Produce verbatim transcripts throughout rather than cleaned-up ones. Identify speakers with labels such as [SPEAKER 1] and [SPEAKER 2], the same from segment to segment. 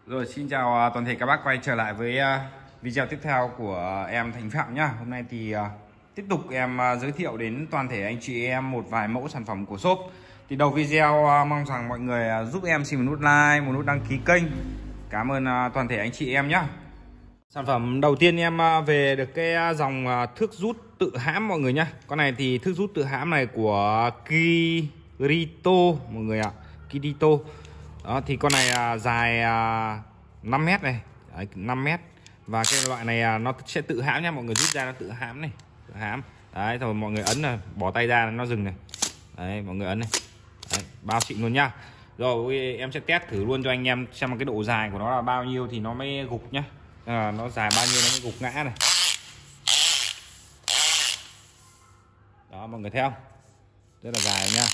[SPEAKER 1] Rồi, xin chào toàn thể các bác quay trở lại với video tiếp theo của em Thành Phạm nhá. Hôm nay thì tiếp tục em giới thiệu đến toàn thể anh chị em một vài mẫu sản phẩm của shop. Thì đầu video mong rằng mọi người giúp em xin một nút like, một nút đăng ký kênh. Cảm ơn toàn thể anh chị em nhá. Sản phẩm đầu tiên em về được cái dòng thước rút tự hãm mọi người nhá. Con này thì thước rút tự hãm này của Kirito mọi người ạ. Kirito. Đó thì con này dài năm mét này, đấy, năm mét. Và cái loại này nó sẽ tự hãm nha, mọi người rút ra nó tự hãm này, tự hãm. Đấy, rồi mọi người ấn là bỏ tay ra nó dừng này. Đấy, mọi người ấn này. Đấy, bao xịn luôn nhá. Rồi em sẽ test thử luôn cho anh em xem cái độ dài của nó là bao nhiêu thì nó mới gục nhá. À, nó dài bao nhiêu nó mới gục ngã này. Đó mọi người thấy không? Rất là dài nhá.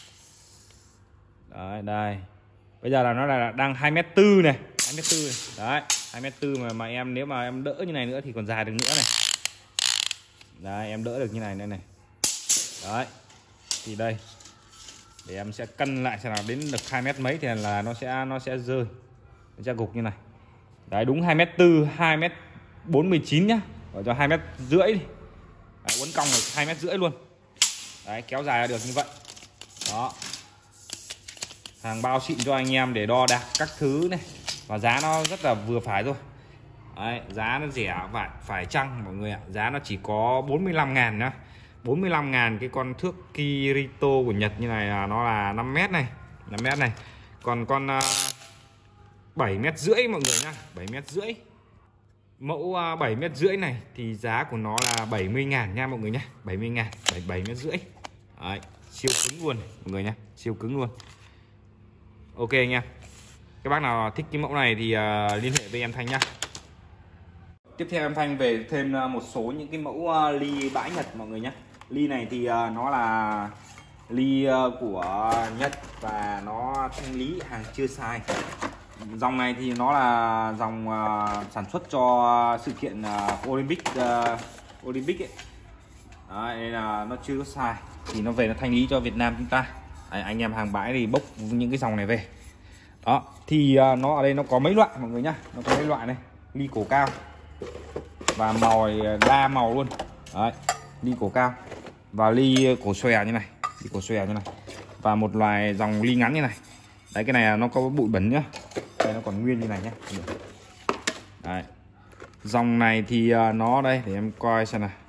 [SPEAKER 1] Đấy, đây. Bây giờ là nó là đang hai mét tư này, hai mét tư này. Đấy, hai mét tư mà mà em nếu mà em đỡ như này nữa thì còn dài được nữa này. Đấy, em đỡ được như này nữa này. Đấy. Thì đây. Để em sẽ cân lại xem nào đến được hai mét mấy thì là nó sẽ nó sẽ rơi. Nó sẽ gục như này. Đấy, đúng hai mét tư, hai mét bốn mươi chín nhá. Gọi cho hai mét rưỡi đi. Đấy, uốn cong được hai mét rưỡi luôn. Đấy, kéo dài được như vậy. Đó. Hàng bao xịn cho anh em để đo đạc các thứ này. Và giá nó rất là vừa phải thôi. Đấy, giá nó rẻ phải phải chăng mọi người ạ. Giá nó chỉ có bốn mươi lăm ngàn nhá. bốn mươi lăm ngàn cái con thước Kirito của Nhật như này là nó là năm mét này, năm mét này. Còn con uh, bảy mét rưỡi mọi người nhá, bảy mét rưỡi. Mẫu uh, bảy mét rưỡi này thì giá của nó là bảy mươi ngàn nha mọi người nhá, bảy mươi ngàn, bảy mét rưỡi. Đấy, siêu cứng luôn mọi người nhá, siêu cứng luôn. Ok anh em. Các bác nào thích cái mẫu này thì uh, liên hệ với em Thanh nhá. Tiếp theo em Thanh về thêm uh, một số những cái mẫu uh, ly bãi Nhật mọi người nhé. Ly này thì uh, nó là ly uh, của Nhật và nó thanh lý hàng chưa sai. Dòng này thì nó là dòng uh, sản xuất cho sự kiện uh, Olympic uh, Olympic ấy. Đấy, nên là nó chưa có sai thì nó về nó thanh lý cho Việt Nam chúng ta. Đấy, anh em hàng bãi thì bốc những cái dòng này về. Đó thì uh, nó ở đây nó có mấy loại mọi người nhá, nó có mấy loại này, ly cổ cao và màu đa màu luôn. Đấy, ly cổ cao và ly cổ xòe như này, ly cổ xòe như này và một loài dòng ly ngắn như này. Đấy, cái này nó có bụi bẩn nhá, đây nó còn nguyên như này nhá. Đấy, dòng này thì uh, nó đây để em coi xem nào.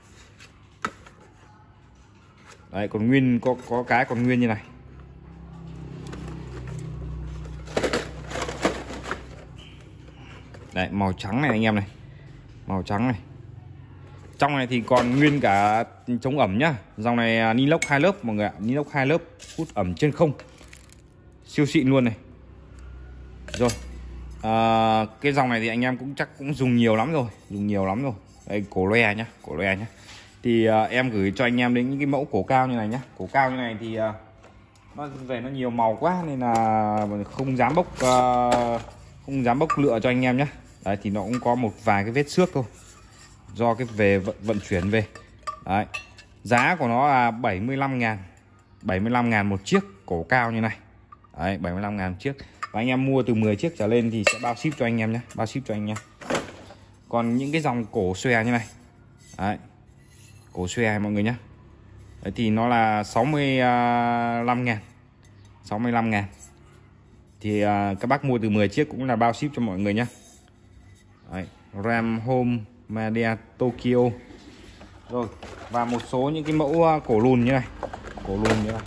[SPEAKER 1] Đấy, còn nguyên có có cái còn nguyên như này. Đấy, màu trắng này anh em này, màu trắng này. Trong này thì còn nguyên cả chống ẩm nhá. Dòng này Nilox hai lớp mọi người ạ, Nilox hai lớp hút ẩm trên không, siêu xịn luôn này. Rồi à, cái dòng này thì anh em cũng chắc cũng dùng nhiều lắm rồi, dùng nhiều lắm rồi. Đây cổ loe nhá, cổ loe nhá. Thì à, em gửi cho anh em đến những cái mẫu cổ cao như này nhá. Cổ cao như này thì à, nó về nó nhiều màu quá nên là không dám bốc uh, không dám bốc lựa cho anh em nhé. Đấy thì nó cũng có một vài cái vết xước thôi do cái về vận, vận chuyển về. Đấy, giá của nó là bảy mươi lăm ngàn, bảy mươi lăm ngàn một chiếc cổ cao như này. Đấy, bảy mươi lăm ngàn một chiếc. Và anh em mua từ mười chiếc trở lên thì sẽ bao ship cho anh em nhé, bao ship cho anh em. Còn những cái dòng cổ xòe như này, đấy, cổ xòe mọi người nhé. Đấy thì nó là sáu mươi lăm ngàn, sáu mươi lăm ngàn. Thì uh, các bác mua từ mười chiếc cũng là bao ship cho mọi người nhé. Đấy, Ram Home Media Tokyo. Rồi, và một số những cái mẫu uh, cổ lùn như này. Cổ lùn như này.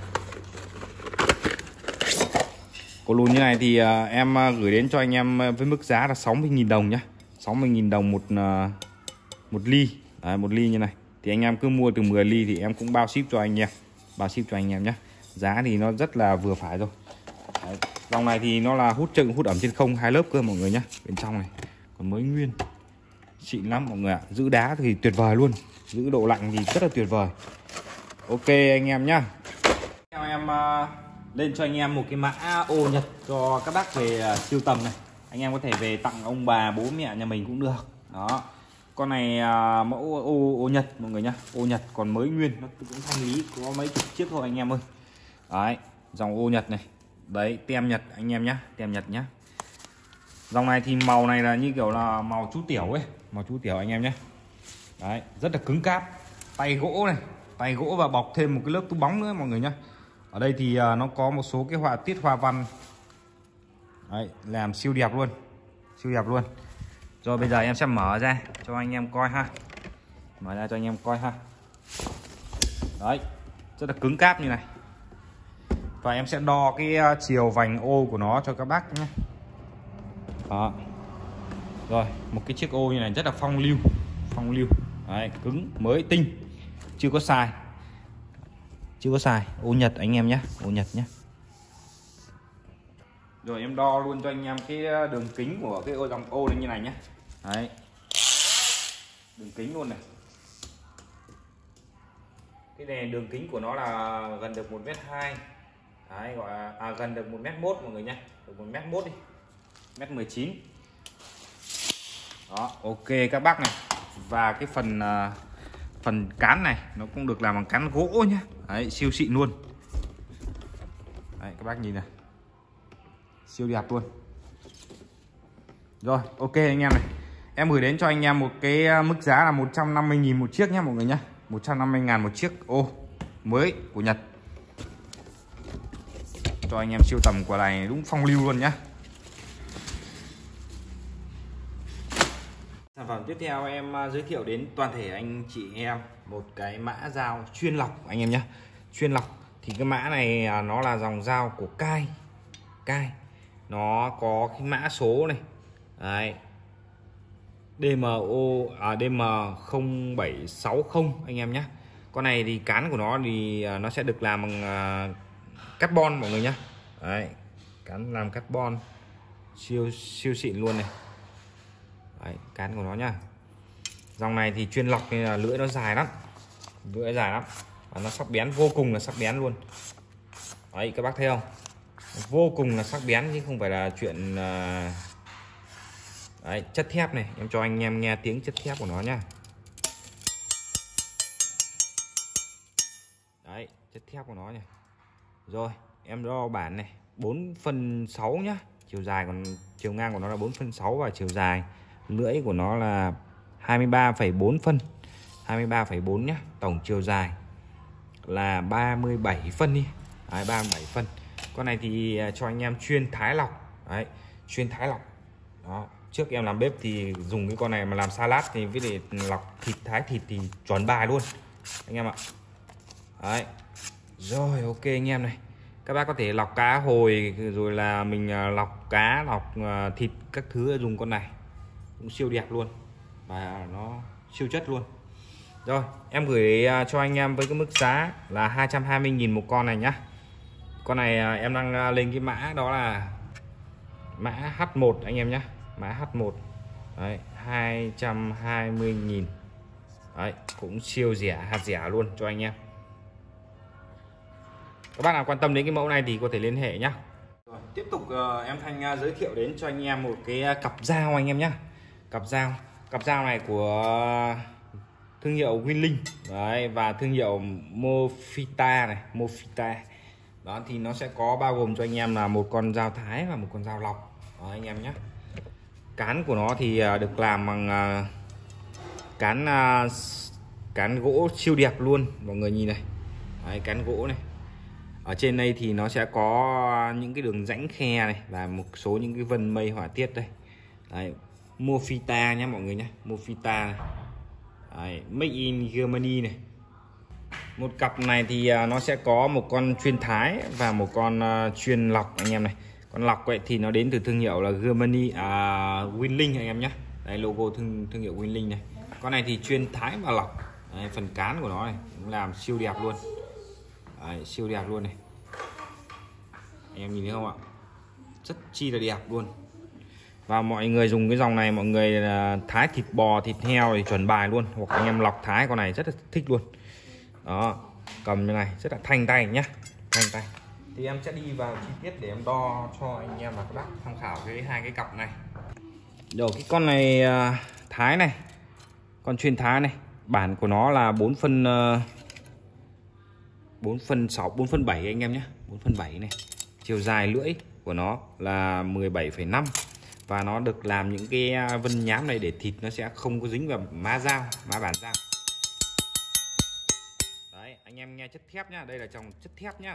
[SPEAKER 1] Cổ lùn như này thì uh, em uh, gửi đến cho anh em với mức giá là sáu mươi nghìn đồng nhá. sáu mươi nghìn đồng một uh, một ly. Đấy, một ly như này. Thì anh em cứ mua từ mười ly thì em cũng bao ship cho anh em. Bao ship cho anh em nhé. Giá thì nó rất là vừa phải rồi. Đấy, dòng này thì nó là hút chân hút ẩm trên không hai lớp cơ mọi người nhé. Bên trong này còn mới nguyên, xịn lắm mọi người ạ. Giữ đá thì tuyệt vời luôn, giữ độ lạnh thì rất là tuyệt vời. Ok anh em nhá. Theo em uh, lên cho anh em một cái mã ô Nhật cho các bác về uh, sưu tầm này. Anh em có thể về tặng ông bà bố mẹ nhà mình cũng được. Đó, con này uh, mẫu ô, ô Nhật mọi người nhá, ô Nhật còn mới nguyên, nó cũng thanh lý có mấy chục chiếc thôi anh em ơi. Đấy, dòng ô Nhật này. Đấy, tem Nhật anh em nhá, tem Nhật nhá. Dòng này thì màu này là như kiểu là màu chú tiểu ấy, màu chú tiểu anh em nhé. Đấy, rất là cứng cáp, tay gỗ này, tay gỗ và bọc thêm một cái lớp túi bóng nữa mọi người nhé. Ở đây thì uh, nó có một số cái họa tiết hoa văn. Đấy, làm siêu đẹp luôn, siêu đẹp luôn. Rồi bây giờ em sẽ mở ra cho anh em coi ha, mở ra cho anh em coi ha. Đấy, rất là cứng cáp như này. Và em sẽ đo cái uh, chiều vành ô của nó cho các bác nhé. Đó. Rồi, một cái chiếc ô như này rất là phong lưu, phong lưu. Đấy, cứng, mới, tinh, chưa có xài, chưa có xài. Ô Nhật anh em nhé, ô Nhật nhé. Rồi em đo luôn cho anh em cái đường kính của cái ô dòng ô này như này nhé. Đấy, đường kính luôn này. Cái này đường kính của nó là gần được một mét hai. Đấy, gọi là à, gần được một mét một mọi người nhé, được một mét một đi, mét mười chín. Đó, ok các bác này. Và cái phần uh, phần cán này nó cũng được làm bằng cán gỗ nhé. Đấy, siêu xịn luôn. Đấy, các bác nhìn này, siêu đẹp luôn. Rồi, ok anh em này. Em gửi đến cho anh em một cái mức giá là một trăm năm mươi nghìn một chiếc nhé mọi người nhé. một trăm năm mươi ngàn một chiếc ô mới của Nhật. Cho anh em siêu tầm của này đúng phong lưu luôn nhá. Sản phẩm tiếp theo em giới thiệu đến toàn thể anh chị em một cái mã dao chuyên lọc anh em nhé. Chuyên lọc thì cái mã này nó là dòng dao của Cai. Cai nó có cái mã số này. Đấy. đê em ô à, đê em không bảy sáu không anh em nhé. Con này thì cán của nó thì nó sẽ được làm bằng uh, carbon mọi người nhé. Đấy, cán làm carbon siêu siêu xịn luôn này. Đấy, cán của nó nhá. Dòng này thì chuyên lọc nên là lưỡi nó dài lắm, lưỡi dài lắm và nó sắc bén, vô cùng là sắc bén luôn. Đấy các bác thấy không, vô cùng là sắc bén chứ không phải là chuyện uh... Đấy, chất thép này, em cho anh em nghe tiếng chất thép của nó nhá. Đấy, chất thép của nó này. Rồi, em đo bản này, bốn phân sáu nhá. Chiều dài còn chiều ngang của nó là bốn phân sáu và chiều dài lưỡi của nó là hai mươi ba phẩy bốn phân. hai mươi ba phẩy bốn nhá. Tổng chiều dài là ba mươi bảy phân đi. Đấy, ba mươi bảy phân. Con này thì cho anh em chuyên thái lọc. Đấy, chuyên thái lọc. Đó. Trước em làm bếp thì dùng cái con này mà làm salad thì với để lọc thịt, thái thịt thì chuẩn bài luôn anh em ạ. Đấy. Rồi ok anh em này. Các bác có thể lọc cá hồi rồi là mình lọc cá, lọc thịt các thứ dùng con này cũng siêu đẹp luôn và nó siêu chất luôn. Rồi em gửi cho anh em với cái mức giá là hai trăm hai mươi nghìn một con này nhá. Con này em đang lên cái mã đó là mã H một anh em nhé, mã H một. Đấy, hai trăm hai mươi nghìn. Đấy, cũng siêu rẻ, hạt rẻ luôn cho anh em. Các bác nào quan tâm đến cái mẫu này thì có thể liên hệ nhá. Rồi, tiếp tục uh, em Thanh uh, giới thiệu đến cho anh em một cái uh, cặp dao anh em nhé. Cặp dao, cặp dao này của uh, thương hiệu Winling. Đấy, và thương hiệu Mofita này, Mofita. Đó thì nó sẽ có bao gồm cho anh em là một con dao thái và một con dao lọc. Đó anh em nhé. Cán của nó thì uh, được làm bằng uh, cán uh, cán gỗ siêu đẹp luôn mọi người nhìn này. Đấy, cán gỗ này. Ở trên đây thì nó sẽ có những cái đường rãnh khe này và một số những cái vân mây họa tiết đây. Đấy, Mofita nhé mọi người nhé, Mofita này. Đấy, Made in Germany này. Một cặp này thì nó sẽ có một con chuyên thái và một con chuyên lọc anh em này. Con lọc vậy thì nó đến từ thương hiệu là Germany à, Winling anh em nhé. Đây logo thương thương hiệu Winling này. Con này thì chuyên thái và lọc. Đấy, phần cán của nó này cũng làm siêu đẹp luôn. Đấy, siêu đẹp luôn này. Anh em nhìn thấy không ạ? Rất chi là đẹp luôn. Và mọi người dùng cái dòng này mọi người thái thịt bò, thịt heo thì chuẩn bài luôn. Hoặc anh em lọc thái con này rất là thích luôn. Đó, cầm như này rất là thanh tay nhá, thanh tay. Thì em sẽ đi vào chi tiết để em đo cho anh em và các bác tham khảo cái hai cái cặp này. Rồi cái con này thái này, con chuyên thái này, bản của nó là bốn phân bốn phân sáu, bốn phân bảy anh em nhé, bốn phân bảy này. Chiều dài lưỡi của nó là mười bảy phẩy năm và nó được làm những cái vân nhám này để thịt nó sẽ không có dính vào má dao, má bản dao. Đấy, anh em nghe chất thép nhá, đây là dòng chất thép nhá.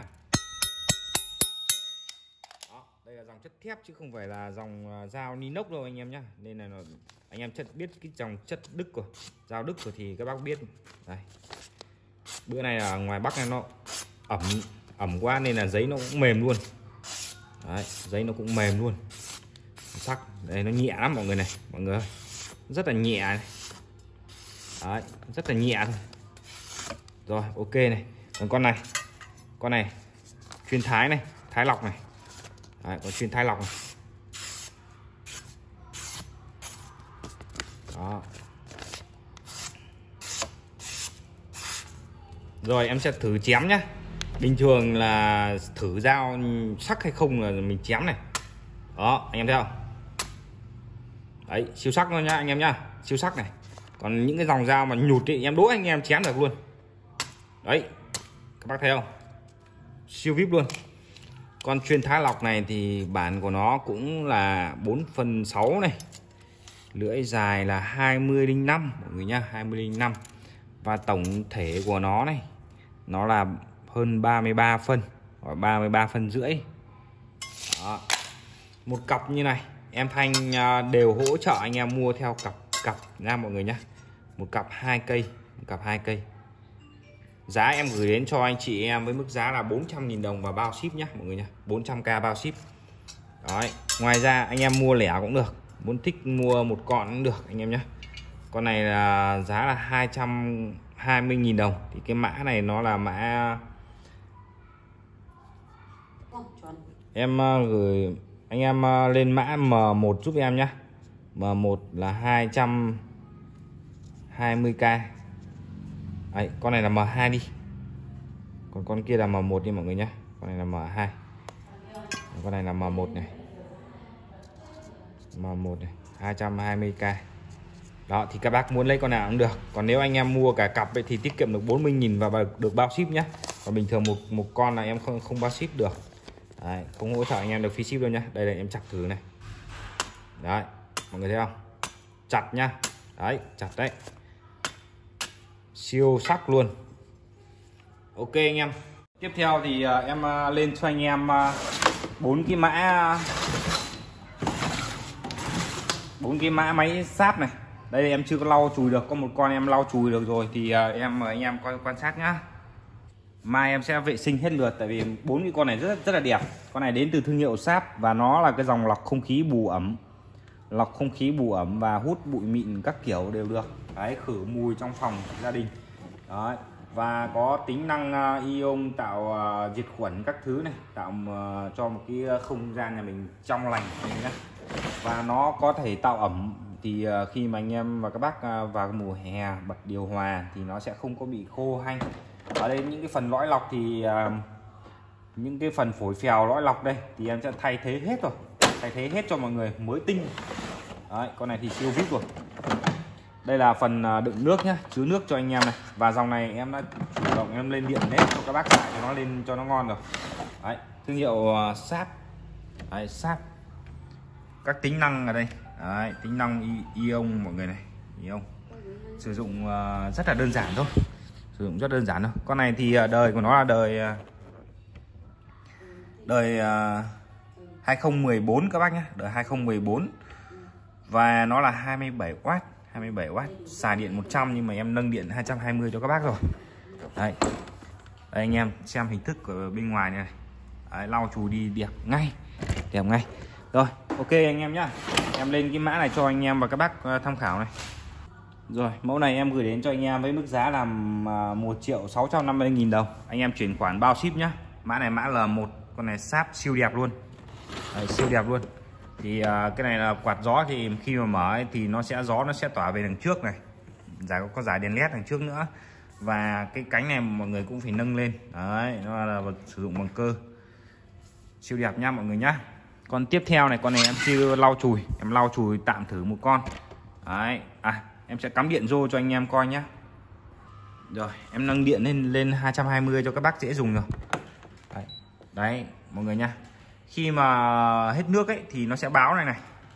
[SPEAKER 1] Đó, đây là dòng chất thép chứ không phải là dòng dao inox đâu anh em nhá. Nên là nó, anh em chất biết cái dòng chất Đức của dao Đức rồi thì các bác biết. Đây. Bữa này là ngoài Bắc này nó ẩm ẩm quá nên là giấy nó cũng mềm luôn. Đấy, giấy nó cũng mềm luôn. Sắc đây nó nhẹ lắm mọi người này, mọi người ơi. Rất là nhẹ này. Đấy, rất là nhẹ thôi. Rồi, ok này. Còn con này. Con này chuyên thái này, thái lọc này. Đấy, còn chuyên thái lọc này. Đó. Rồi em sẽ thử chém nhá. Bình thường là thử dao sắc hay không là mình chém này. Đó, anh em thấy không? Đấy, siêu sắc luôn nhá anh em nhá, siêu sắc này. Còn những cái dòng dao mà nhụt thì em đố anh em chém được luôn. Đấy, các bác thấy không? Siêu vip luôn. Con chuyên thái lọc này thì bản của nó cũng là bốn phần sáu này. Lưỡi dài là hai mươi lẻ năm mọi người nhá, hai mươi lẻ năm. Và tổng thể của nó này, nó là hơn ba mươi ba phân, hoặc ba mươi ba phân rưỡi. Đó. Một cặp như này em Thanh đều hỗ trợ anh em mua theo cặp cặp nha mọi người nhé. Một cặp hai cây, một cặp hai cây. Giá em gửi đến cho anh chị em với mức giá là bốn trăm nghìn đồng và bao ship nhé mọi người nhé, bốn trăm k bao ship. Đấy. Ngoài ra anh em mua lẻ cũng được, muốn thích mua một con cũng được anh em nhé. Con này là giá là hai trăm hai mươi nghìn đồng. Thì cái mã này nó là mã em gửi anh em lên mã M một giúp em nhé. M một là hai trăm hai mươi k. Đấy, con này là M hai đi. Còn con kia là M một đi mọi người nhé. Con này là M hai. Con này là M một này. M một này, hai trăm hai mươi k. Đó thì các bác muốn lấy con nào cũng được. Còn nếu anh em mua cả cặp ấy, thì tiết kiệm được bốn mươi nghìn và được bao ship nhé. Còn bình thường một một con là em không không bao ship được. Đấy, không hỗ trợ anh em được phí ship đâu nhá. Đây là em chặt thử này. Đấy, mọi người thấy không? Chặt nhá. Đấy, chặt đấy. Siêu sắc luôn. Ok anh em. Tiếp theo thì uh, em uh, lên cho anh em bốn uh, cái mã bốn cái mã máy sáp này. Đây em chưa có lau chùi được, có một con em lau chùi được rồi thì uh, em mời anh em coi quan sát nhá. Mai em sẽ vệ sinh hết lượt tại vì bốn cái con này rất rất là đẹp. Con này đến từ thương hiệu Sáp và nó là cái dòng lọc không khí bù ẩm. Lọc không khí bù ẩm và hút bụi mịn các kiểu đều được. Đấy, khử mùi trong phòng gia đình. Đấy, và có tính năng uh, ion tạo uh, diệt khuẩn các thứ này, tạo uh, cho một cái không gian nhà mình trong lành nhé. Và nó có thể tạo ẩm thì uh, khi mà anh em và các bác uh, vào mùa hè bật điều hòa thì nó sẽ không có bị khô hanh. Ở đây những cái phần lõi lọc thì uh, những cái phần phổi phèo lõi lọc đây thì em sẽ thay thế hết rồi, thay thế hết cho mọi người mới tinh. Đấy, con này thì siêu vip rồi. Đây là phần đựng nước nhá, chứa nước cho anh em này. Và dòng này em đã chủ động em lên điện hết cho các bác xài cho nó lên cho nó ngon rồi. Đấy, thương hiệu uh, Sáp. Đấy, Sáp. Các tính năng ở đây. Đấy, tính năng ion mọi người này, ion. Sử dụng uh, rất là đơn giản thôi. Sử dụng rất đơn giản thôi. Con này thì uh, đời của nó là đời uh, đời uh, hai không một bốn các bác nhé, đời hai không một bốn. Và nó là hai mươi bảy oát, hai mươi bảy oát, xài điện một trăm nhưng mà em nâng điện hai trăm hai mươi cho các bác rồi. Đấy. Đây anh em xem hình thức ở bên ngoài này. Đấy, lau chùi đi đẹp ngay, đẹp ngay. Rồi, ok anh em nhá. Em lên cái mã này cho anh em và các bác tham khảo này. Rồi, mẫu này em gửi đến cho anh em với mức giá là một triệu sáu trăm năm mươi nghìn đồng. Anh em chuyển khoản bao ship nhá. Mã này mã L một, con này Sáp siêu đẹp luôn. Đấy, siêu đẹp luôn. Thì uh, cái này là quạt gió thì khi mà mở ấy, thì nó sẽ gió nó sẽ tỏa về đằng trước này. Giải có giải đèn led đằng trước nữa. Và cái cánh này mọi người cũng phải nâng lên. Đấy, nó là sử dụng bằng cơ. Siêu đẹp nha mọi người nhá. Con tiếp theo này, con này em chưa lau chùi, em lau chùi tạm thử một con. Đấy, à em sẽ cắm điện vô cho anh em coi nhá. Rồi, em nâng điện lên lên hai trăm hai mươi cho các bác dễ dùng rồi. Đấy, đấy mọi người nha. Khi mà hết nước ấy thì nó sẽ báo này này.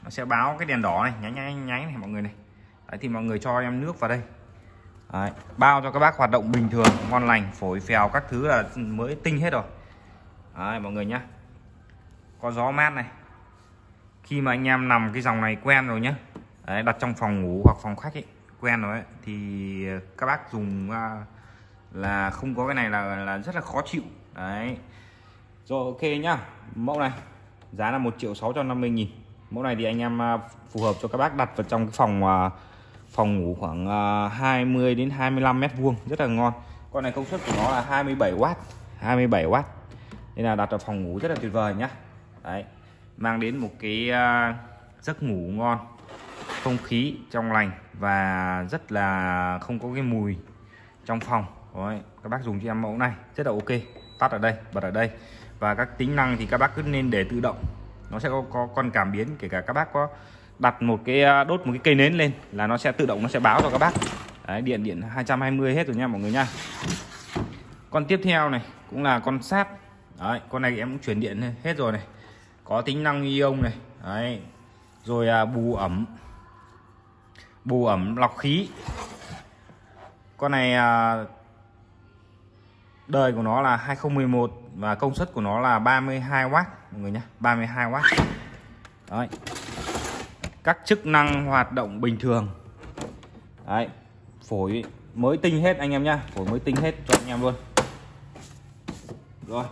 [SPEAKER 1] nó sẽ báo cái đèn đỏ này nháy nháy nháy này mọi người này. Đấy, thì mọi người cho em nước vào đây. Đấy, bao cho các bác hoạt động bình thường, ngon lành, phổi phèo các thứ là mới tinh hết rồi. Đấy, mọi người nhá. Có gió mát này. Khi mà anh em nằm cái dòng này quen rồi nhá. Đấy, đặt trong phòng ngủ hoặc phòng khách ấy, quen rồi ấy, thì các bác dùng uh, là không có cái này là là rất là khó chịu. Đấy. Rồi ok nhá. Mẫu này giá là một triệu sáu trăm năm mươi nghìn. Mẫu này thì anh em uh, phù hợp cho các bác đặt vào trong cái phòng uh, phòng ngủ khoảng uh, hai mươi đến hai mươi lăm mét vuông, rất là ngon. Con này công suất của nó là hai mươi bảy oát, hai mươi bảy oát. Nên là đặt vào phòng ngủ rất là tuyệt vời nhá. Đấy. Mang đến một cái uh, giấc ngủ ngon, không khí trong lành và rất là không có cái mùi trong phòng. Đấy, các bác dùng cho em mẫu này rất là ok. Tắt ở đây, bật ở đây. Và các tính năng thì các bác cứ nên để tự động. Nó sẽ có, có con cảm biến, kể cả các bác có đặt một cái đốt một cái cây nến lên là nó sẽ tự động nó sẽ báo cho các bác. Đấy, điện điện hai trăm hai mươi hết rồi nha mọi người nha. Con tiếp theo này cũng là con sáp. Đấy, con này em cũng chuyển điện hết rồi này. Có tính năng ion này. Đấy. Rồi à, bù ẩm. Bù ẩm lọc khí. Con này à, đời của nó là hai không một một và công suất của nó là ba mươi hai oát mọi người nhé, ba mươi hai oát. Đấy. Các chức năng hoạt động bình thường. Đấy. Phổi mới tinh hết anh em nhá, phổi mới tinh hết cho anh em luôn. Rồi.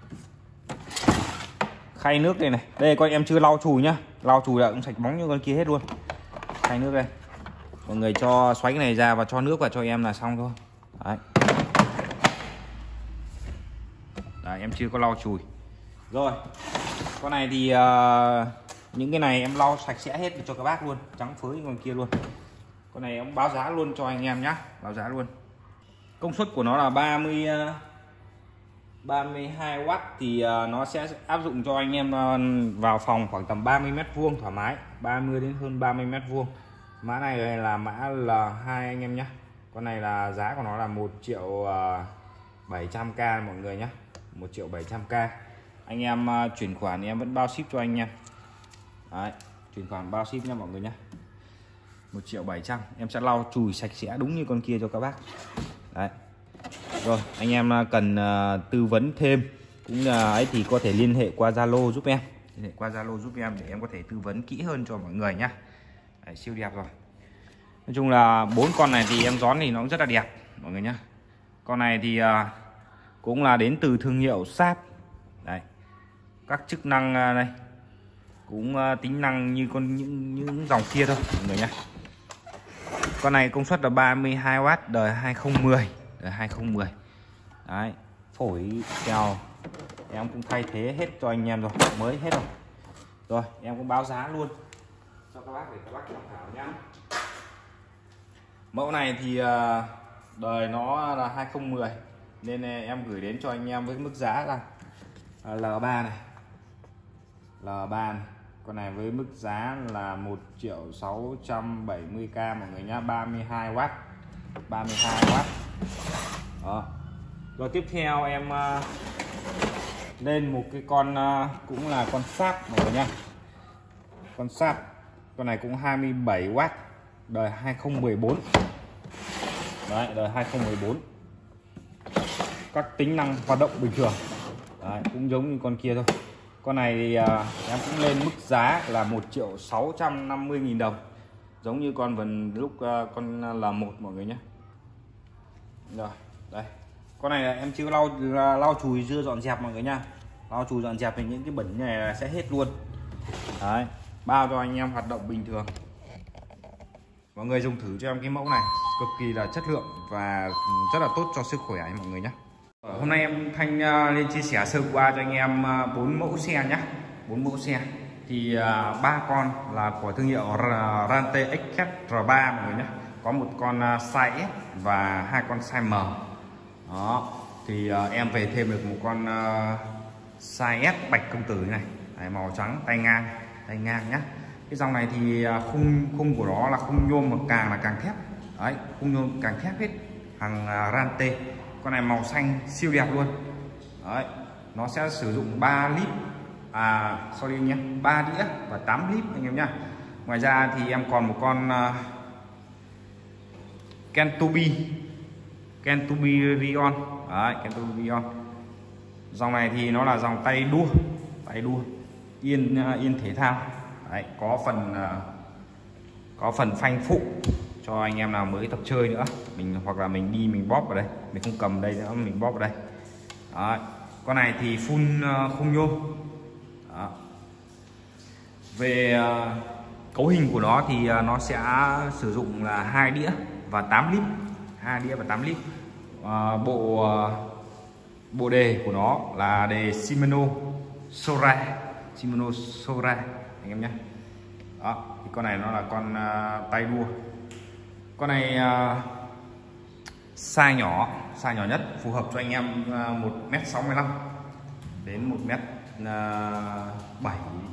[SPEAKER 1] Khay nước đây này. Đây coi em chưa lau chùi nhá. Lau chùi là cũng sạch bóng như con kia hết luôn. Khay nước đây. Mọi người cho xoáy cái này ra và cho nước vào cho em là xong thôi. Đấy. Đấy, em chưa có lau chùi. Rồi. Con này thì uh, những cái này em lau sạch sẽ hết cho các bác luôn, trắng phới con kia luôn. Con này em báo giá luôn cho anh em nhá, báo giá luôn. Công suất của nó là ba mươi uh, ba mươi hai oát thì uh, nó sẽ áp dụng cho anh em uh, vào phòng khoảng tầm ba mươi mét vuông thoải mái, ba mươi đến hơn ba mươi mét vuông. Mã này là mã L hai anh em nhé. Con này là giá của nó là một triệu bảy trăm k mọi người nhé, một triệu bảy trăm k. Anh em uh, chuyển khoản thì em vẫn bao ship cho anh em. Đấy, chuyển khoản bao ship nha mọi người nhé. một triệu bảy trăm em sẽ lau chùi sạch sẽ đúng như con kia cho các bác. Đấy. Rồi anh em cần uh, tư vấn thêm cũng là ấy thì có thể liên hệ qua Zalo giúp em, liên hệ qua Zalo giúp em để em có thể tư vấn kỹ hơn cho mọi người nhá. Đấy, siêu đẹp rồi. Nói chung là bốn con này thì em dón thì nó cũng rất là đẹp mọi người nhá. Con này thì uh, cũng là đến từ thương hiệu Sáp. Đấy. Các chức năng uh, này cũng uh, tính năng như con những những dòng kia thôi mọi người nhá. Con này công suất là ba mươi hai oát, đời hai không một không, đời hai không một không. Đấy, phổi kèo em cũng thay thế hết cho anh em rồi, mới hết rồi. Rồi, em cũng báo giá luôn cho các bác để các bác tham khảo nhá. Mẫu này thì uh, đời nó là hai không một không nên em gửi đến cho anh em với mức giá là uh, L ba này. L ba này. Con này với mức giá là một triệu sáu trăm bảy mươi k mọi người nhá, ba mươi hai oát. ba mươi hai oát. Đó. Rồi tiếp theo em uh, lên một cái con uh, cũng là con Sáp mọi người nhá. Con Sáp. Con này cũng hai mươi bảy oát, đời hai không một bốn. Đấy, đời hai không một bốn. Các tính năng hoạt động bình thường. Đấy, cũng giống như con kia thôi. Con này thì uh, em cũng lên mức giá là một triệu sáu trăm năm mươi nghìn đồng. Giống như con vần lúc uh, con L một mọi người nhé. Rồi, đây. Con này là em chưa lau lau chùi chưa dọn dẹp mọi người nha. Lau chùi dọn dẹp thì những cái bẩn này là sẽ hết luôn. Đấy, bao cho anh em hoạt động bình thường. Mọi người dùng thử cho em cái mẫu này, cực kỳ là chất lượng và rất là tốt cho sức khỏe mọi người nhé. Hôm nay em Thanh uh, lên chia sẻ sơ qua cho anh em bốn uh, mẫu xe nhé, bốn mẫu xe. Thì ba uh, con là của thương hiệu Rante Express R ba mọi người nhé. Có một con uh, size S và hai con size M. Đó, thì uh, em về thêm được một con uh, size S bạch công tử này, đấy, màu trắng, tay ngang, tay ngang nhé. Cái dòng này thì khung khung của nó là khung nhôm, mà càng là càng thép. Đấy, khung nhôm càng thép hết, hàng uh, Rante. Con này màu xanh siêu đẹp luôn. Đấy, nó sẽ sử dụng ba lít à sorry nhé, ba đĩa và tám clip anh em nhá. Ngoài ra thì em còn một con uh, Kentubi Kentubi Rion. Đấy, Kentubi Rion. Dòng này thì nó là dòng tay đua, tay đua yên uh, yên thể thao. Đấy, có phần uh, có phần phanh phụ cho anh em nào mới tập chơi nữa, mình hoặc là mình đi mình bóp vào đây, mình không cầm đây nữa, mình bóp vào đây. Đấy, con này thì full uh, khung nhôm. Đó. Về uh, cấu hình của nó thì uh, nó sẽ sử dụng là hai đĩa và tám lít, hai đĩa và tám lít. Uh, bộ uh, bộ đề của nó là đề Shimano Sora, Shimano Sora anh em nhé. Đó, thì con này nó là con uh, tay đua. Con này uh, size nhỏ, size nhỏ nhất phù hợp cho anh em uh, một mét sáu mươi lăm đến một mét bảy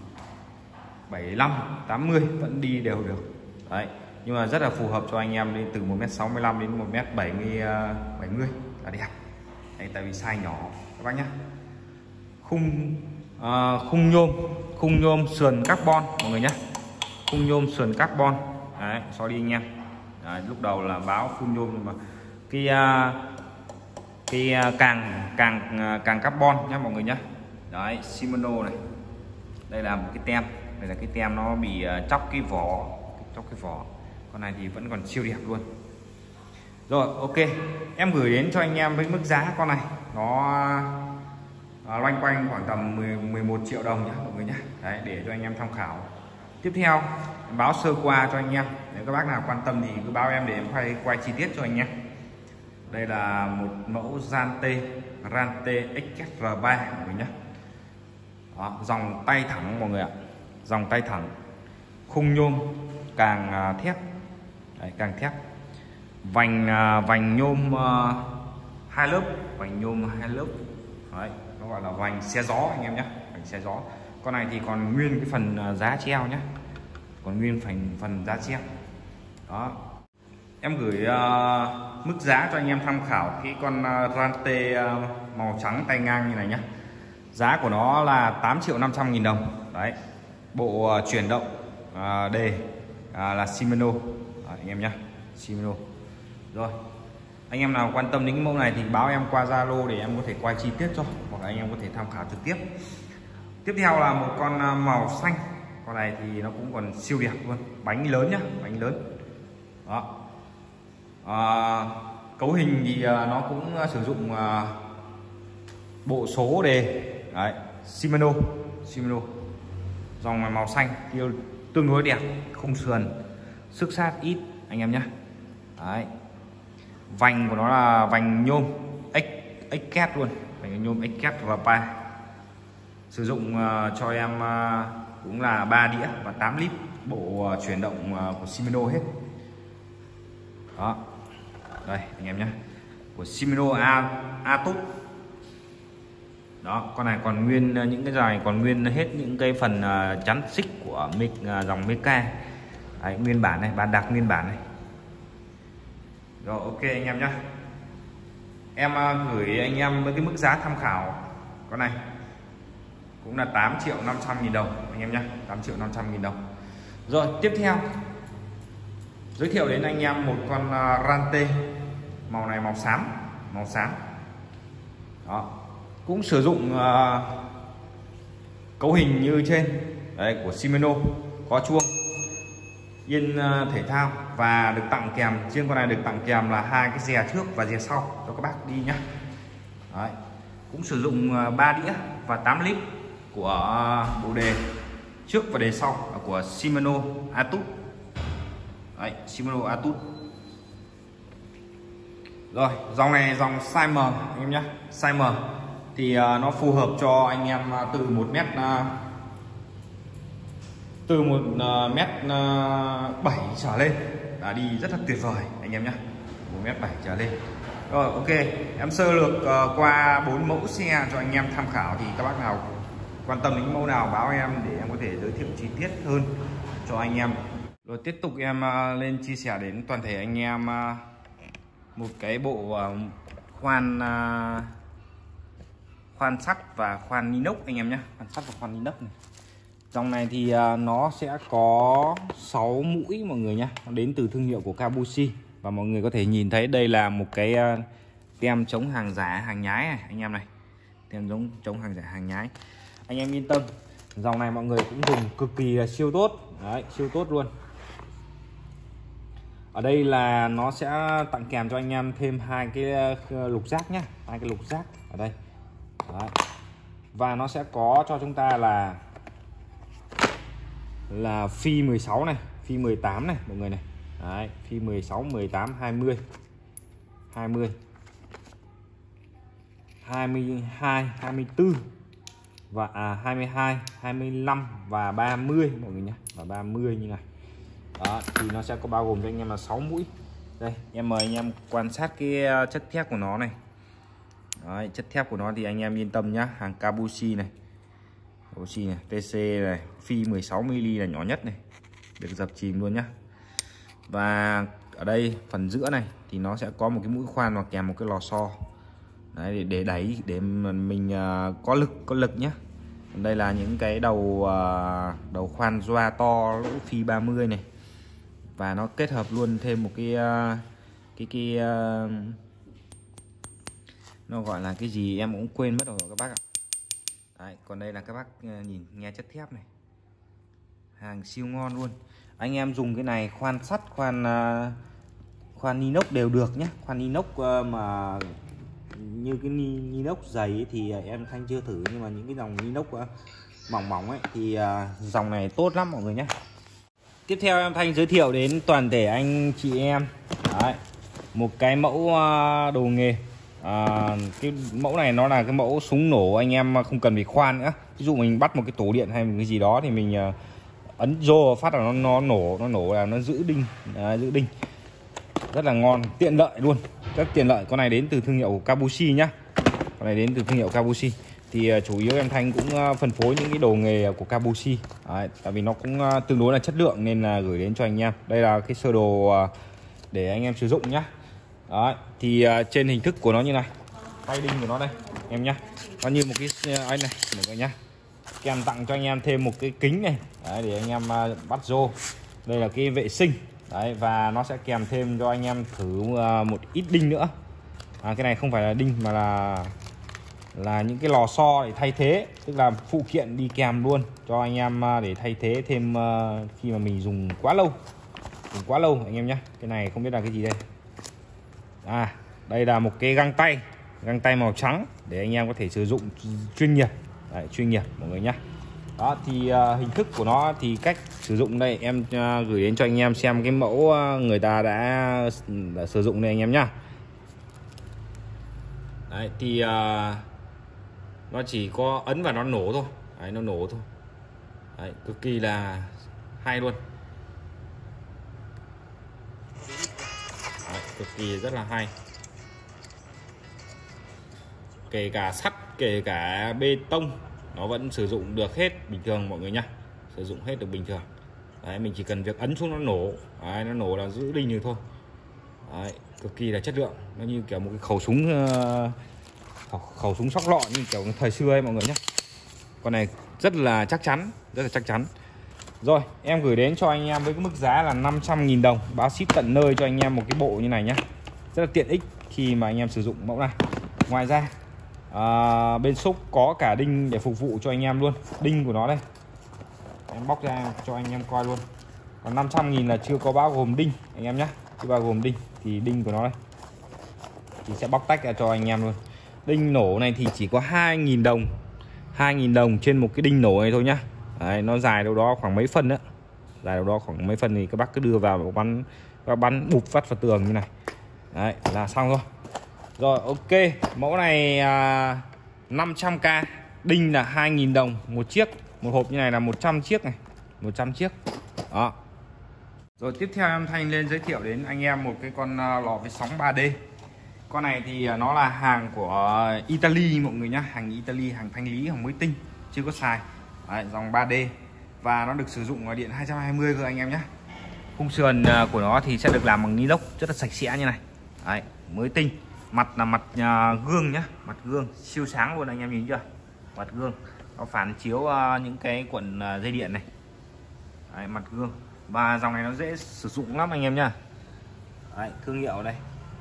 [SPEAKER 1] bảy lăm tám mươi vẫn đi đều được. Đấy, nhưng mà rất là phù hợp cho anh em đi từ một mét sáu mươi lăm đến một mét bảy mươi bảy mươi là đẹp. Đấy, tại vì size nhỏ các bác nhé. Khung uh, khung nhôm, khung nhôm sườn carbon mọi người nhé. Khung nhôm sườn carbon. Đấy, sorry anh em. Đấy, lúc đầu là báo khung nhôm nhưng mà cái uh, cái uh, càng càng uh, càng carbon nhé mọi người nhé. Đấy, Shimano này. Đây là một cái tem, đây là cái tem nó bị uh, chóc cái vỏ, chóc cái vỏ. Con này thì vẫn còn siêu đẹp luôn. Rồi, ok. Em gửi đến cho anh em với mức giá con này nó uh, loanh quanh khoảng tầm mười, mười một triệu đồng nhé mọi người nhé. Đấy, để cho anh em tham khảo. Tiếp theo báo sơ qua cho anh em, nếu các bác nào quan tâm thì cứ báo em để em quay quay chi tiết cho anh em. Đây là một mẫu Rante Rante ích ét rờ ba mọi người nhé. Đó, dòng tay thẳng mọi người ạ, dòng tay thẳng, khung nhôm càng uh, thép. Đấy, càng thép, vành uh, vành nhôm uh, hai lớp, vành nhôm hai lớp. Đấy, nó gọi là vành xe gió anh em nhé, vành xe gió. Con này thì còn nguyên cái phần uh, giá treo nhé, còn nguyên phần phần giá treo. Đó, em gửi uh, mức giá cho anh em tham khảo cái con uh, Rante uh, màu trắng tay ngang như này nhé. Giá của nó là tám triệu năm trăm nghìn đồng. Đấy, bộ uh, chuyển động uh, đề uh, là Shimano. Đấy, anh em nhé, Shimano. Rồi, anh em nào quan tâm đến cái mẫu này thì báo em qua Zalo để em có thể quay chi tiết cho, hoặc là anh em có thể tham khảo trực tiếp. Tiếp theo là một con uh, màu xanh. Con này thì nó cũng còn siêu đẹp luôn, bánh lớn nhá, bánh lớn. Đó. À, cấu hình thì uh, nó cũng uh, sử dụng uh, bộ số đề. Đấy, Shimano, Shimano. Dòng này màu xanh tiêu tương đối đẹp, khung sườn xước sát ít anh em nhé. Đấy, vành của nó là vành nhôm ích két luôn, vành nhôm ích két rờ ba. Sử dụng uh, cho em uh, cũng là ba đĩa và tám lít, bộ uh, chuyển động uh, của Shimano hết. Đó, đây anh em nhé, của Shimano A, Atut. Đó, con này còn nguyên những cái dài còn nguyên hết những cái phần uh, chắn xích của mic uh, dòng Mecha. Đấy, nguyên bản này, bản đặc nguyên bản này. Rồi, ok anh em nhé. Em uh, gửi anh em với cái mức giá tham khảo con này cũng là tám triệu năm trăm nghìn đồng anh em nhé, tám triệu năm trăm nghìn đồng. Rồi, tiếp theo giới thiệu đến anh em một con uh, Rante màu này, màu xám, màu xám. Đó, cũng sử dụng uh, cấu hình như trên. Đấy, của Shimano, có chuông yên uh, thể thao và được tặng kèm, trên con này được tặng kèm là hai cái dè trước và dè sau cho các bác đi nhá. Đấy, cũng sử dụng uh, ba đĩa và tám lít của uh, bộ đề trước và đề sau là của Shimano Atut. Đấy, Shimano Atut. Rồi, dòng này dòng size M anh em nhé, size M thì uh, nó phù hợp cho anh em uh, từ một mét uh, từ một uh, mét uh, bảy trở lên là đi rất là tuyệt vời anh em nhé, một mét bảy trở lên. Rồi, ok, em sơ lược uh, qua bốn mẫu xe cho anh em tham khảo, thì các bác nào quan tâm đến mẫu nào báo em để em có thể giới thiệu chi tiết hơn cho anh em. Rồi tiếp tục em uh, lên chia sẻ đến toàn thể anh em uh, một cái bộ uh, khoan uh, khoan sắt và khoan inox anh em nhé, khoan sắt và khoan inox này. Dòng này thì uh, nó sẽ có sáu mũi mọi người nhé, nó đến từ thương hiệu của Kabushi. Và mọi người có thể nhìn thấy đây là một cái uh, tem chống hàng giả hàng nhái này anh em này, tem chống chống hàng giả hàng nhái. Anh em yên tâm, dòng này mọi người cũng dùng cực kỳ uh, siêu tốt đấy, siêu tốt luôn. Ở đây là nó sẽ tặng kèm cho anh em thêm hai cái uh, lục giác nhá, hai cái lục giác ở đây đấy. Và nó sẽ có cho chúng ta là là phi mười sáu này, phi mười tám này mọi người này. Đấy, phi mười sáu, mười tám, hai mươi, hai mươi, hai mươi hai, hai mươi tư và à, hai mươi hai, hai mươi lăm và ba mươi mọi người nhé, và ba mươi như này. Đó, thì nó sẽ có bao gồm cho anh em là sáu mũi. Đây, em mời anh em quan sát cái chất thép của nó này. Đấy, chất thép của nó thì anh em yên tâm nhá, hàng Kabushi này. Kabushi này, tê xê này, phi mười sáu mi li là nhỏ nhất này. Được dập chìm luôn nhá. Và ở đây phần giữa này thì nó sẽ có một cái mũi khoan và kèm một cái lò xo. Đấy, để, để đẩy để mình uh, có lực có lực nhá. Đây là những cái đầu uh, đầu khoan doa to lỗ phi ba mươi này. Và nó kết hợp luôn thêm một cái uh, cái cái uh, nó gọi là cái gì em cũng quên mất rồi các bác ạ. Đấy, còn đây là các bác uh, nhìn nghe chất thép này, hàng siêu ngon luôn. Anh em dùng cái này khoan sắt, khoan uh, khoan inox đều được nhé. Khoan inox uh, mà như cái inox dày ấy, thì em Thanh chưa thử, nhưng mà những cái dòng inox uh, mỏng mỏng ấy thì uh, dòng này tốt lắm mọi người nhé. Tiếp theo em Thanh giới thiệu đến toàn thể anh chị em đấy, một cái mẫu uh, đồ nghề. À, cái mẫu này nó là cái mẫu súng nổ, anh em không cần phải khoan nữa. Ví dụ mình bắt một cái tổ điện hay một cái gì đó thì mình uh, ấn rô phát là nó nó nổ, nó nổ là nó giữ đinh, à, giữ đinh rất là ngon, tiện lợi luôn, rất tiện lợi. Con này đến từ thương hiệu của Kabushi nhá, con này đến từ thương hiệu Kabushi. Thì uh, chủ yếu em Thanh cũng uh, phân phối những cái đồ nghề của Kabushi. Đấy, tại vì nó cũng uh, tương đối là chất lượng nên là uh, gửi đến cho anh em. Đây là cái sơ đồ uh, để anh em sử dụng nhá. Đấy, thì uh, trên hình thức của nó như này, tay đinh của nó đây em nhá, nó như một cái uh, anh này mọi người nhá. Kèm tặng cho anh em thêm một cái kính này. Đấy, để anh em uh, bắt rô. Đây là cái vệ sinh. Đấy, và nó sẽ kèm thêm cho anh em thử uh, một ít đinh nữa. À, cái này không phải là đinh mà là là những cái lò xo để thay thế, tức là phụ kiện đi kèm luôn cho anh em uh, để thay thế thêm uh, khi mà mình dùng quá lâu, dùng quá lâu anh em nhé. Cái này không biết là cái gì đây. À, đây là một cái găng tay, găng tay màu trắng để anh em có thể sử dụng chuyên nghiệp. Đấy, chuyên nghiệp mọi người nhé. Đó thì uh, hình thức của nó thì cách sử dụng đây em uh, gửi đến cho anh em xem cái mẫu uh, người ta đã, đã sử dụng đây anh em nhá. Đấy thì uh, nó chỉ có ấn và nó nổ thôi. Đấy, nó nổ thôi. Đấy, cực kỳ là hay luôn. Đấy, cực kỳ rất là hay. Kể cả sắt, kể cả bê tông nó vẫn sử dụng được hết bình thường mọi người nhá, sử dụng hết được bình thường. Đấy, mình chỉ cần việc ấn xuống nó nổ. Đấy, nó nổ là giữ đinh như thôi. Đấy, cực kỳ là chất lượng, nó như kiểu một cái khẩu súng uh, khẩu, khẩu súng sóc lọ như kiểu thời xưa ấy mọi người nhé. Con này rất là chắc chắn, rất là chắc chắn. Rồi em gửi đến cho anh em với cái mức giá là năm trăm nghìn đồng, báo ship tận nơi cho anh em một cái bộ như này nhé, rất là tiện ích khi mà anh em sử dụng mẫu này. Ngoài ra à, bên shop có cả đinh để phục vụ cho anh em luôn. Đinh của nó đây em bóc ra cho anh em coi luôn. Còn năm trăm nghìn là chưa có bao gồm đinh anh em nhé, chưa bao gồm đinh. Thì đinh của nó đây thì sẽ bóc tách ra cho anh em luôn. Đinh nổ này thì chỉ có hai nghìn đồng, hai nghìn đồng trên một cái đinh nổ này thôi nhá. Đấy, nó dài đâu đó khoảng mấy phân nữa, dài đâu đó khoảng mấy phân thì các bác cứ đưa vào và bắn, các bắn bụp phát vào tường như này. Đấy là xong thôi. Rồi ok, mẫu này à, năm trăm k, đinh là hai nghìn đồng một chiếc, một hộp như này là một trăm chiếc này, một trăm chiếc. Đó. Rồi tiếp theo em Thanh lên giới thiệu đến anh em một cái con lò vi sóng ba D. Con này thì nó là hàng của Italy mọi người nhá, hàng Italy, hàng thanh lý, hàng mới tinh, chưa có xài. Đấy, dòng ba D và nó được sử dụng điện hai trăm hai mươi cơ anh em nhé. Khung sườn của nó thì sẽ được làm bằng inox rất là sạch sẽ như này. Đấy, mới tinh. Mặt là mặt uh, gương nhá, mặt gương siêu sáng luôn anh em nhìn chưa, mặt gương nó phản chiếu uh, những cái cuộn uh, dây điện này. Đấy, mặt gương, và dòng này nó dễ sử dụng lắm anh em nhá. Đấy, thương hiệu đây.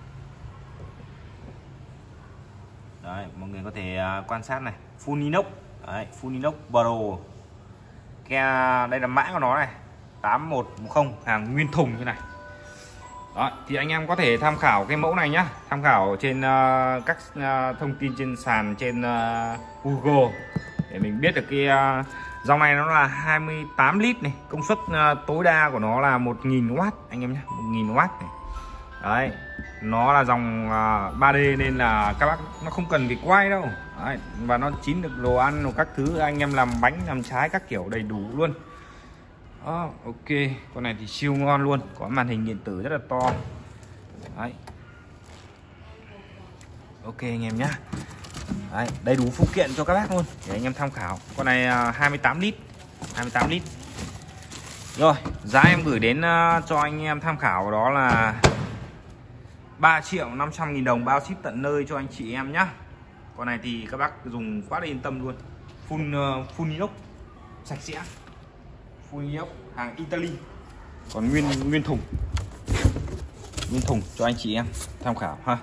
[SPEAKER 1] Đấy, mọi người có thể uh, quan sát này, full inox. Đấy, full inox Pro. Ke đây là mã của nó này, tám một một không, hàng nguyên thùng như này. Đó, thì anh em có thể tham khảo cái mẫu này nhá, tham khảo trên uh, các uh, thông tin trên sàn, trên uh, Google để mình biết được cái uh, dòng này nó là hai mươi tám lít này, công suất uh, tối đa của nó là một nghìn oát anh em nhé, một nghìn oát này. Đấy, nó là dòng uh, ba D nên là các bác nó không cần phải quay đâu. Đấy, và nó chín được đồ ăn rồi các thứ, anh em làm bánh làm trái các kiểu đầy đủ luôn. Đó, ok, con này thì siêu ngon luôn, có màn hình điện tử rất là to. Đấy. Ok anh em nhá. Đấy, đầy đủ phụ kiện cho các bác luôn để anh em tham khảo. Con này uh, hai mươi tám lít, hai mươi tám lít. Rồi, giá em gửi đến uh, cho anh em tham khảo đó là ba triệu năm trăm nghìn đồng, bao ship tận nơi cho anh chị em nhá. Con này thì các bác dùng quá là yên tâm luôn. Full uh, full inox sạch sẽ. Full inox hàng Italy. Còn nguyên nguyên thùng. Nguyên thùng cho anh chị em tham khảo ha.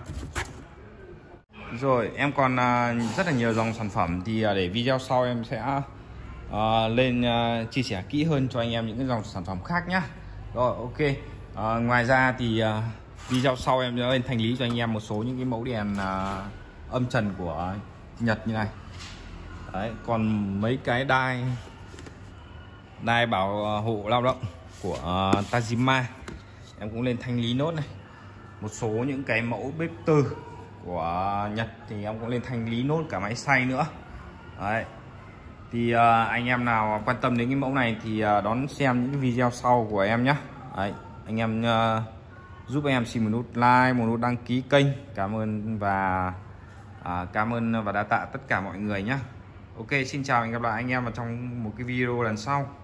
[SPEAKER 1] Rồi, em còn uh, rất là nhiều dòng sản phẩm thì uh, để video sau em sẽ uh, lên uh, chia sẻ kỹ hơn cho anh em những cái dòng sản phẩm khác nhá. Rồi, ok. Uh, ngoài ra thì uh, video sau em sẽ lên thanh lý cho anh em một số những cái mẫu đèn uh, âm trần của Nhật như này. Đấy, còn mấy cái đai đai bảo hộ lao động của uh, Tajima em cũng lên thanh lý nốt này. Một số những cái mẫu bếp từ của Nhật thì em cũng lên thanh lý nốt cả máy xay nữa. Đấy, thì uh, anh em nào quan tâm đến cái mẫu này thì uh, đón xem những video sau của em nhé. Đấy, anh em uh, giúp em xin một nút like, một nút đăng ký kênh. Cảm ơn và uh, cảm ơn và đa tạ tất cả mọi người nhé. Ok, xin chào và hẹn gặp lại anh em vào trong một cái video lần sau.